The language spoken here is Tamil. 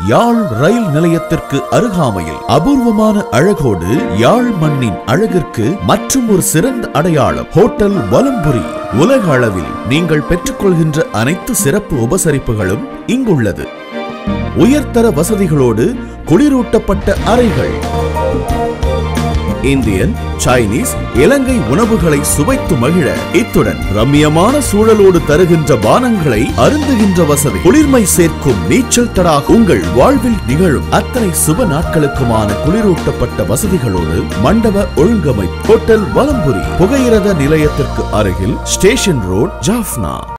யாழ் ரயில் நிலையத்திற்கு அருகாமையில் அபூர்வமான அழகோடு யாழ் மண்ணின் அழகிற்கு மற்றும் ஒரு சிறந்த அடையாளம் ஹோட்டல் வலம்புரி. உலக அளவில் நீங்கள் பெற்றுக்கொள்கின்ற அனைத்து சிறப்பு உபசரிப்புகளும் இங்குள்ளது. உயர்தர வசதிகளோடு குளிரூட்டப்பட்ட அறைகள், இந்தியன், சைனீஸ், இலங்கை உணவுகளை சுவைத்து மகிழ, இத்துடன் ரம்மியமான சூழலோடு தருகின்ற பானங்களை அருந்துகின்ற வசதி, குளிர்மை சேர்க்கும் நீச்சல் தடாகம், உங்கள் வாழ்வில் நிகழும் அத்தனை சுப நாட்களுக்குமான குளிரூட்டப்பட்ட வசதிகளோடு மண்டப ஒழுங்கமைப்பு. ஹோட்டல் வலம்புரி, புகையிரத நிலையத்திற்கு அருகில், ஸ்டேஷன் ரோட், ஜாஃப்னா.